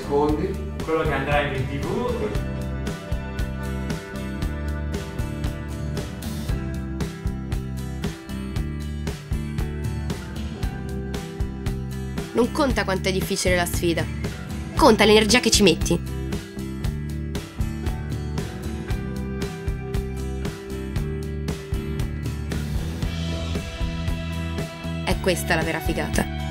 secondi. Quello che andrà in TV. Non conta quanto è difficile la sfida, conta l'energia che ci metti. È questa la vera figata.